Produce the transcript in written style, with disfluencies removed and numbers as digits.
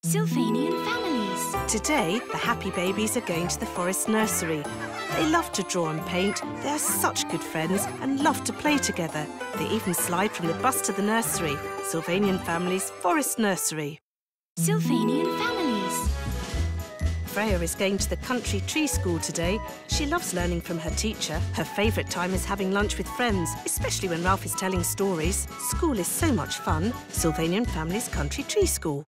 Sylvanian families. Today, the happy babies are going to the Forest Nursery. They love to draw and paint, they are such good friends and love to play together. They even slide from the bus to the nursery. Sylvanian families, Forest Nursery. Sylvanian families. Freya is going to the country tree school today. She loves learning from her teacher. Her favourite time is having lunch with friends, especially when Ralph is telling stories. School is so much fun. Sylvanian Families Country Tree School.